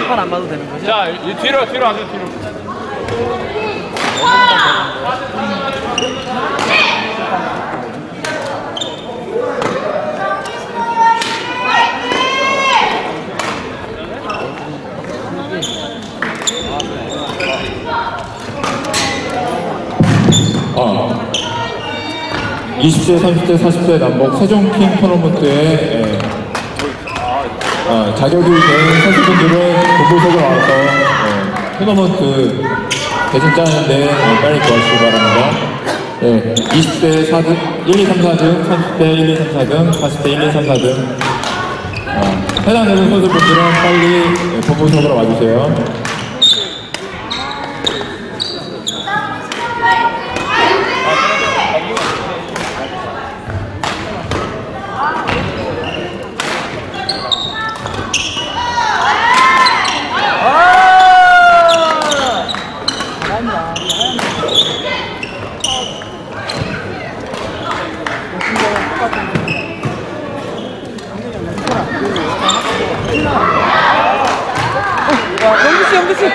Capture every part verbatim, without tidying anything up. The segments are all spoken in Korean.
발판 안 봐도 되는 거죠? 자, 이 뒤로 뒤로 하세요. 뒤로. 어. 이십 대, 삼십 대, 사십 대 남북 세종킹 토너먼트에 예. 어, 자격이 된 선수분들은 본부석으로 와서 예, 토너먼트 대진 짜는데 예, 빨리 도와주시기 바랍니다. 예, 이십 대 사 등, 일, 이, 삼, 사 등, 삼십 대 일, 이, 삼, 사 등, 사십 대 일, 이, 삼, 사 등 어, 해당되는 선수분들은 빨리 예, 본부석으로 와주세요. 영규씨, 영규씨!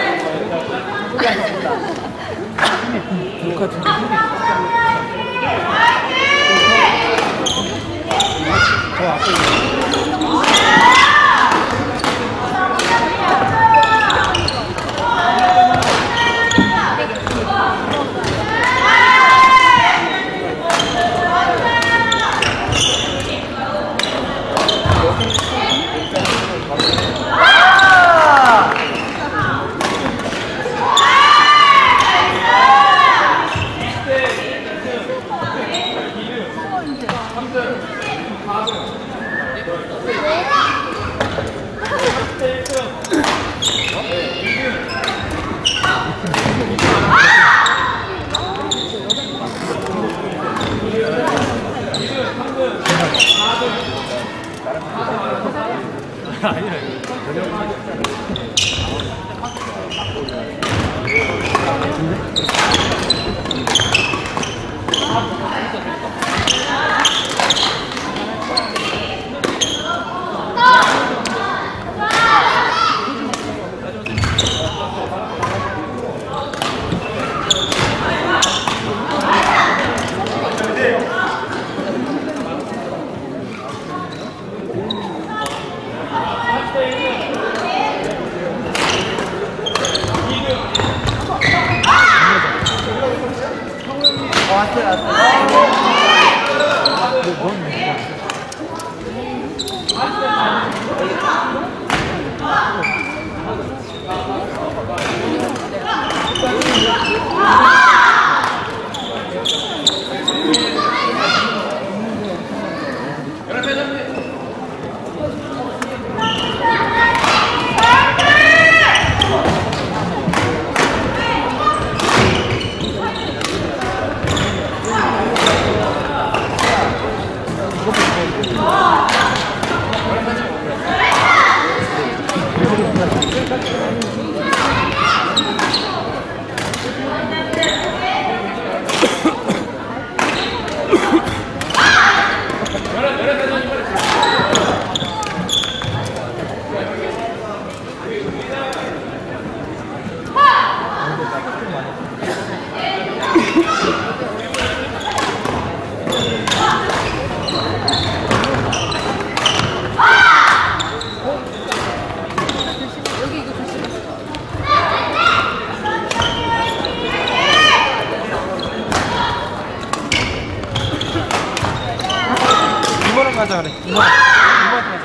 왔어요, 왔어요. 이모랑 가자 그래. 이모랑 이모한테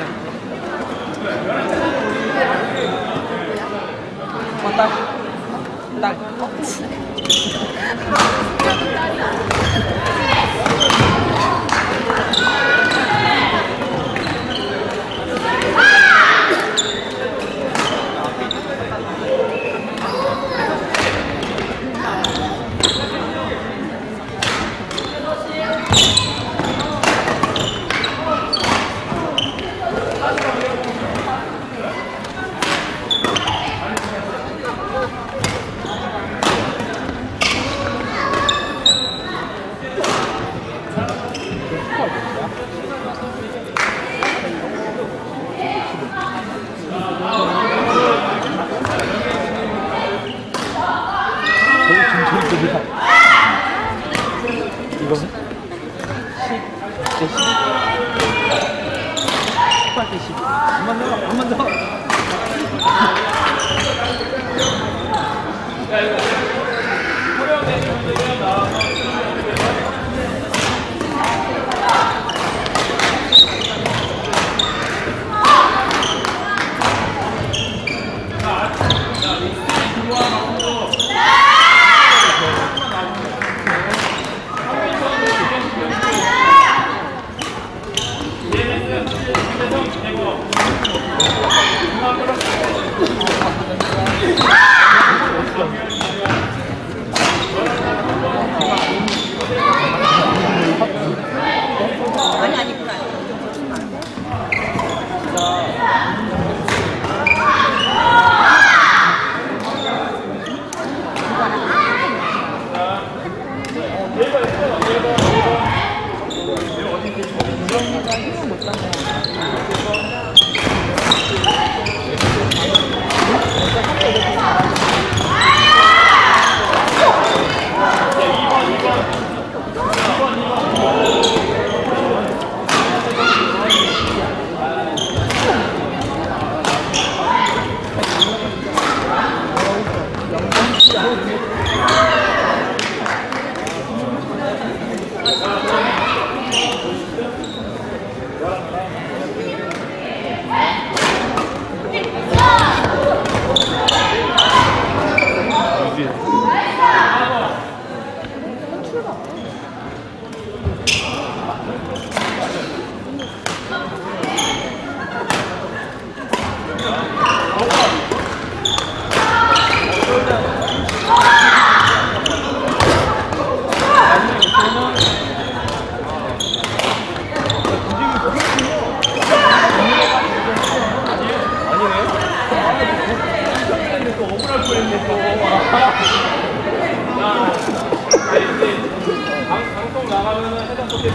가자. 어, 딸. 딸. 이거는? 십 대 십이? 십팔 대 십이. 한번 더, 한 번 더. 야, 이거. 호령되는 분들은 나와서. 아니 아니 그거 아니야. 방송 나가면은 해당 소켓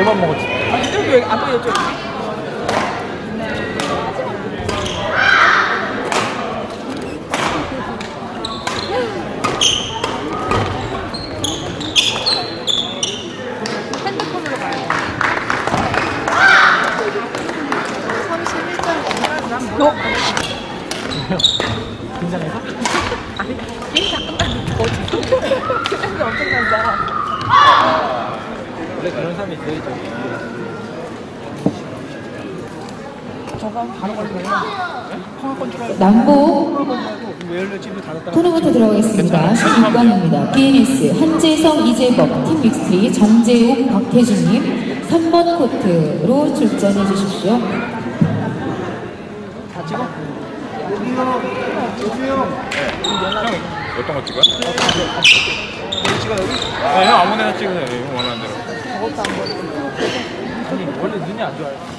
네 번 먹었지. 아, 진짜 왜안 보여줘? 핸드폰으로 가야 돼. 삼십일 점 오. 긴장해서? 아니, 게임 잠깐만 뭐지? 근데 엄청난다. 원래 그런 사람이 있어야죠. 저거 바로 걸리면 통화 건 줄 알고. 남북 왜 열렸지? 닫았다. 토너먼트 들어가겠습니다. 십육 강입니다. 비엔에스 한재성, 이재범, 팀 믹스트리 정재욱, 박태준님 삼 번 코트로 출전해 주십시오. 다 찍어? 여기요. 여기요. 어떤 거 찍어요? 찍어 여기? 네, 형 아무데나 찍으세요. 형 원하는 대로. 아니 원래 눈이 안 좋아요.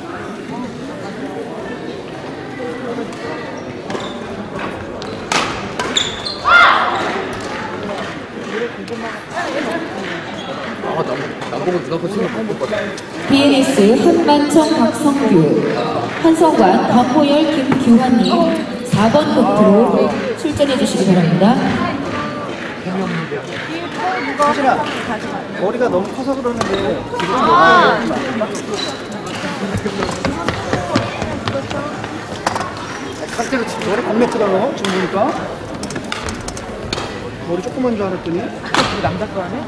아, 남, 남보고 누가 고치면 못 봤거든. 비엔에스 한만청, 박성규, 한성관, 강호열, 김규환님 사 번 코트로 출전해 주시기 바랍니다. 사실아, 머리가 너무 커서 그러는데 지금 아. 깍대로 머리 겁나 크다고 지금 보니까 머리 조그만 줄 알았더니 이거 남자 거 아니야?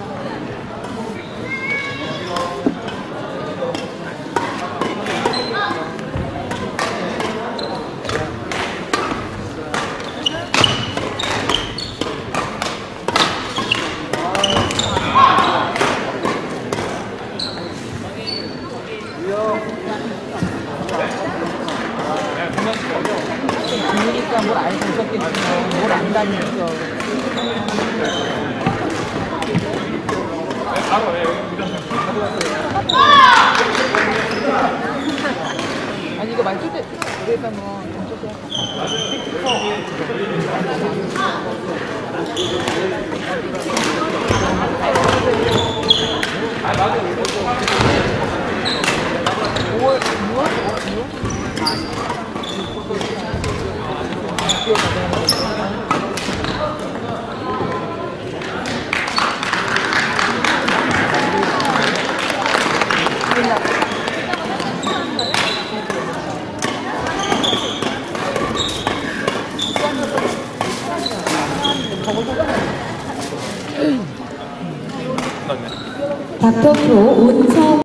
그러니까 뭘 알고 있었겠지. 뭘 안다니까. 아니 이거 많이 쓸때 그래서 뭐 오월 유월 닥터프로 온성